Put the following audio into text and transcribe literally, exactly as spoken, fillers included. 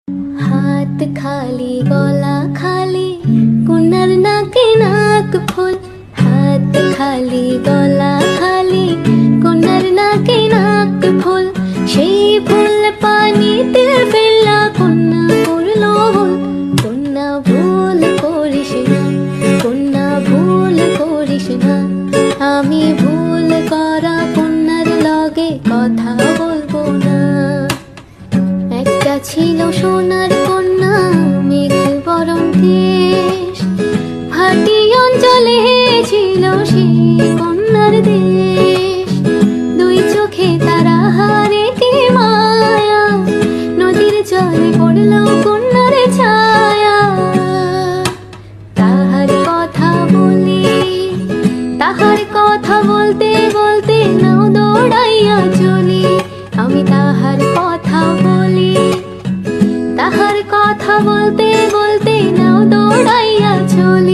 हाथ खाली गला खाली कुनार नाके नाक फुल। हाथ खाली गला खाली कुनार नाके नाक फुल। সেই ফুল পানিতে ফেলা কন্যা করলো ভুল। কন্যা ভুল করিস না, কন্যা ভুল করিস না। আমি ভুল করা কন্যার লগে কথা বলবো না। একটা ছিল সোনার কন্যা মেঘ বরণ দেশ, ভাটি অঞ্চলে ছিল সেই কন্যার দেশ। দুই চোখে তারা হারে কি মায়া, নদীর জলে পড়ল কন্যার ছায়া। তাহার কথা বলি, তাহার কথা বলতে বলতে নাও দৌড়াইয়া চলি। আমি তাহার কথা বলি, তাহার কথা বলতে বলতে নাও দৌড়াইয়া চলি।